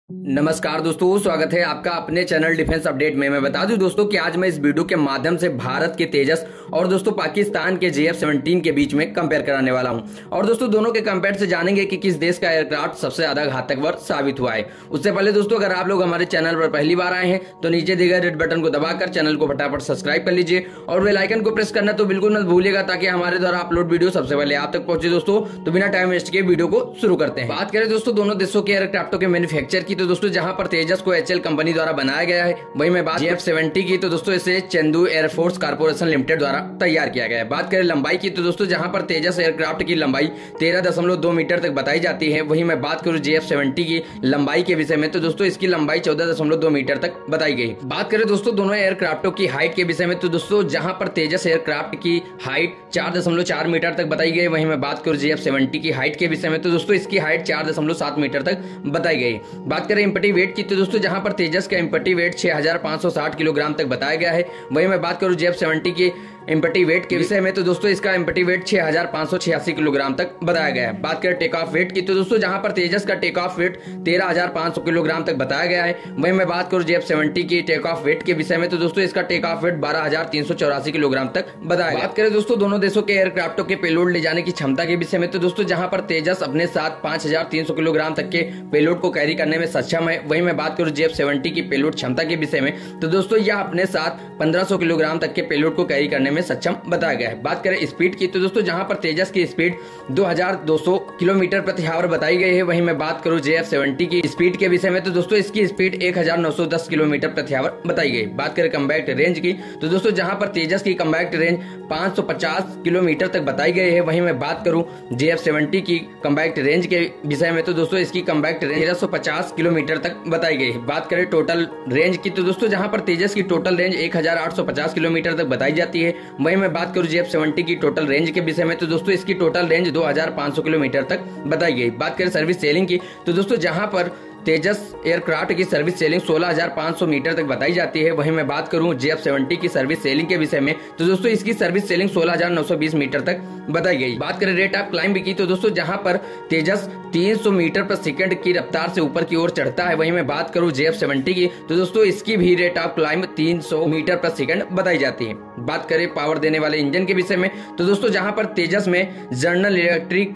नमस्कार दोस्तों, स्वागत है आपका अपने चैनल डिफेंस अपडेट में। मैं बता दूं दोस्तों कि आज मैं इस वीडियो के माध्यम से भारत के तेजस और दोस्तों पाकिस्तान के JF-17 के बीच में कंपेयर कराने वाला हूं। और दोस्तों दोनों के कंपेयर से जानेंगे कि किस देश का एयरक्राफ्ट सबसे ज्यादा घातकवर साबित हुआ है। उससे पहले दोस्तों अगर आप लोग हमारे चैनल पर पहली बार आए हैं तो नीचे दिए गए रेड बटन को दबाकर चैनल को फटाफट सब्सक्राइब कर लीजिए और बेल आइकन को प्रेस करना तो बिल्कुल मत भूलिएगा ताकि हमारे द्वारा अपलोड वीडियो सबसे पहले आप तक पहुंचे। दोस्तों तो बिना टाइम वेस्ट किए वीडियो को शुरू करते हैं। बात करें दोस्तों दोनों देशों के एयरक्राफ्टों के मैन्युफैक्चर की, तो दोस्तों जहां पर तेजस को HL कंपनी द्वारा बनाया गया है, वहीं मैं बात JF-70 की तो दोस्तों इसे चेंदू एयरफोर्स कॉर्पोरेशन लिमिटेड द्वारा तैयार किया गया है। बात करें लंबाई की तो दोस्तों जहां पर तेजस एयरक्राफ्ट की लंबाई 13.2 मीटर तक बताई जाती है, वहीं मैं बात करूं JF-70 की लंबाई के विषय में तो दोस्तों इसकी लंबाई 14.2 मीटर तक बताई गई। बात करें दोस्तों दोनों एयरक्राफ्टों की हाइट के विषय में तो दोस्तों जहां पर तेजस एयरक्राफ्ट की हाइट 4.4 मीटर तक बताई गई, वहीं मैं बात करूं JF-70 की हाइट के विषय में तो दोस्तों इसकी हाइट 4.7 मीटर तक बताई गई। बात करें इम्पटी वेट की तो दोस्तों जहां पर तेजस का इम्पटी वेट 6560 किलोग्राम तक बताया गया है, वहीं मैं बात करूं JF-70 की इम्पटी वेट के विषय में तो दोस्तों इसका इम्पटी वेट 6586 किलोग्राम तक बताया गया है। बात करें टेक ऑफ वेट की तो दोस्तों जहां पर तेजस का टेक ऑफ वेट 13500 किलोग्राम तक बताया गया है, वहीं मैं बात करूं JF-70 की टेक ऑफ वेट के विषय में तो दोस्तों इसका टेक ऑफ वेट 12384 किलोग्राम तक बताया गया। बात करें दोस्तों दोनों देशों के एयरक्राफ्टों के पेलोड ले जाने की क्षमता के विषय में तो दोस्तों जहां पर तेजस अपने साथ 5300 किलोग्राम तक के पेलोड को कैरी करने में सक्षम है, वहीं मैं बात करूं JF-70 की पेलोड क्षमता के विषय में तो दोस्तों यह अपने साथ 1500 किलोग्राम तक के पेलोड को कैरी करने में सक्षम बताया गया है। बात करें स्पीड की तो दोस्तों जहां पर तेजस की स्पीड 2200 किलोमीटर प्रति आवर बताई गई है, वहीं मैं बात करूं JF-70 की स्पीड के विषय में तो दोस्तों इसकी स्पीड 1910 किलोमीटर प्रति आवर बताई गई। बात करें कम्बैक्ट रेंज की तो दोस्तों जहां पर तेजस की कम्बैक्ट रेंज 550 किलोमीटर तक बताई गई है, वहीं मैं बात करूं JF-70 की कम्बैक्ट रेंज के विषय में तो दोस्तों इसकी कम्बैक्ट रेंज 1350 किलोमीटर तक बताई गई है। बात करें टोटल रेंज की तो दोस्तों जहां पर तेजस की टोटल रेंज 1850 किलोमीटर तक बताई जाती है, वहीं मैं बात करूं JF-70 की टोटल रेंज के विषय में तो दोस्तों इसकी टोटल रेंज 2500 किलोमीटर तक बताई गई। बात करें सर्विस सेलिंग की तो दोस्तों जहां पर तेजस एयरक्राफ्ट की सर्विस सेलिंग 16500 मीटर तक बताई जाती है, वहीं मैं बात करूं JF-70 की सर्विस सेलिंग के विषय में तो दोस्तों इसकी सर्विस सेलिंग 16920 मीटर तक बताई गई। बात करें रेट ऑफ क्लाइंब की तो दोस्तों जहां पर तेजस 300 मीटर पर सेकंड की रफ्तार से ऊपर की ओर चढ़ता है, वहीं मैं बात करूं JF-70 की तो दोस्तों इसकी भी रेट ऑफ क्लाइंब 300 मीटर पर सेकंड बताई जाती है। बात करें पावर देने वाले इंजन के विषय में तो दोस्तों जहां पर तेजस में जनरल इलेक्ट्रिक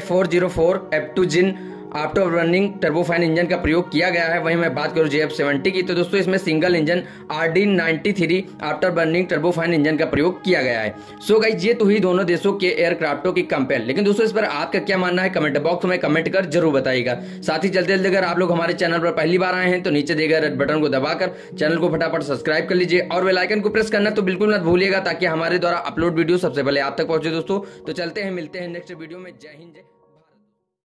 F404 F2 जिन आफ्टर रनिंग टर्बोफैन इंजन का प्रयोग किया गया है, वहीं मैं बात करूं JF-70 की तो दोस्तों इसमें single engine RD93 afterburning turbofan engine का प्रयोग किया गया है। सो गाइस ये तो हुई दोनों देशों के एयरक्राफ्टों की कंपेयर, लेकिन दोस्तों इस पर आपका क्या मानना है कमेंट बॉक्स में कमेंट कर जरूर बताइएगा। साथ ही जल्दी जल्दी अगर आप लोग हमारे चैनल पर पहली बार आए हैं तो नीचे दिए गए रेड बटन को दबाकर चैनल को फटाफट सब्सक्राइब कर लीजिए और बेल आइकन को प्रेस करना तो बिल्कुल मत भूलिएगा ताकि हमारे द्वारा अपलोड वीडियो सबसे पहले आप तक पहुंचे। दोस्तों तो चलते हैं, मिलते हैं नेक्स्ट वीडियो में। जय हिंद, जय